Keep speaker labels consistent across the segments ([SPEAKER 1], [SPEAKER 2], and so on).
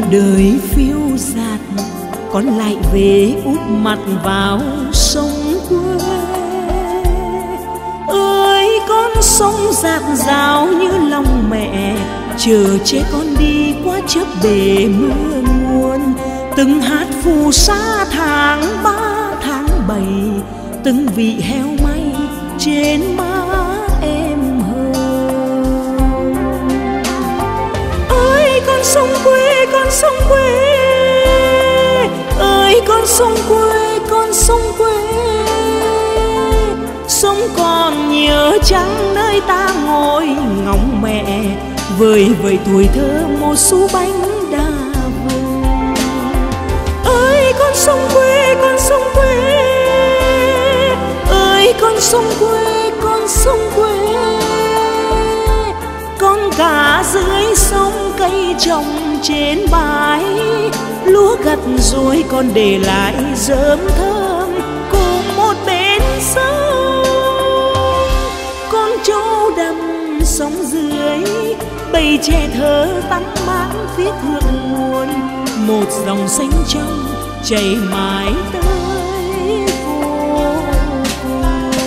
[SPEAKER 1] đời phiêu dạt, con lại về úp mặt vào sông quê. Ơi con sông dạt dào như lòng mẹ, chờ che con đi qua chớp bể mưa nguồn. Từng hát phù sa tháng 3 tháng 7, từng vị heo may trên má em hờn. Ơi con sông quê, con sông quê, ơi con sông quê, con sông quê. Sông còn nhớ chăng nơi ta ngồi ngóng mẹ, vơi vơi tuổi thơ một xu bánh đa vừng. Ơi con sông quê, con sông quê, ơi con sông quê, con sông quê. Con cá dưới sông cây trồng trên bãi, lúa gặt rồi còn để lại rơm thơm cùng một bên sông. Con trâu đầm sóng dưới, bầy trẻ thơ tắm mát phía thượng nguồn. Một dòng xanh trong chảy mãi tới vô cùng.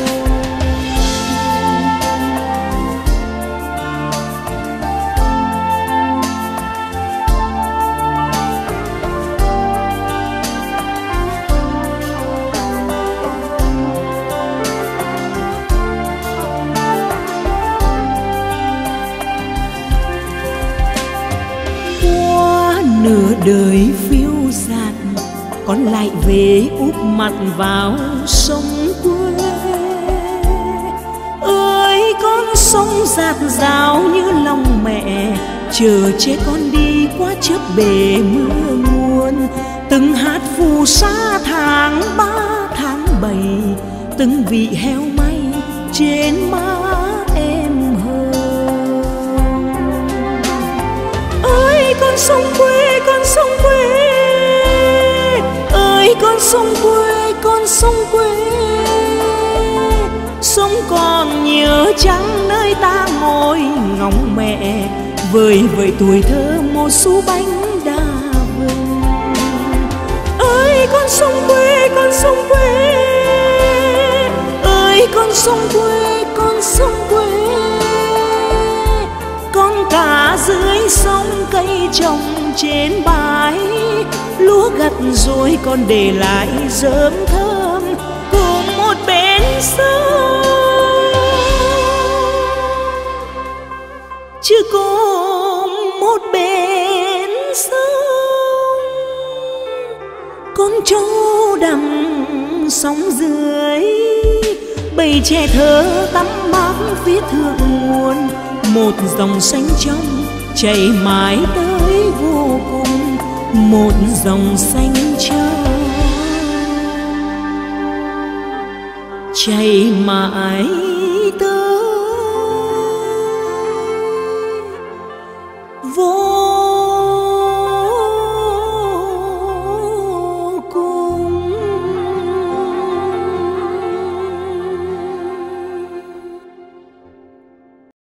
[SPEAKER 1] Nửa đời phiêu dạt, con lại về úp mặt vào sông quê. Ơi con sông dạt dào như lòng mẹ, chờ che con đi qua chớp bể mưa nguồn. Từng hát phù sa tháng 3 tháng 7, từng vị heo may trên má em hờn. Ơi con sông quê, con sông quê, ơi con sông quê, con sông quê. Sông còn nhớ chăng nơi ta ngồi ngóng mẹ, vơi vơi tuổi thơ một xu bánh đa vừng. Ơi con sông quê, con sông quê, ơi con sông quê, con sông quê. Con cá dưới sông cây trồng trên bãi, lúa gặt rồi còn để lại rơm thơm cùng một bên sông. Chứ cùng một bên sông, con trâu đầm sóng dưới, bầy trẻ thơ tắm mát phía thượng nguồn. Một dòng xanh trong chảy mãi tới vô cùng, một dòng xanh trong chảy mãi tới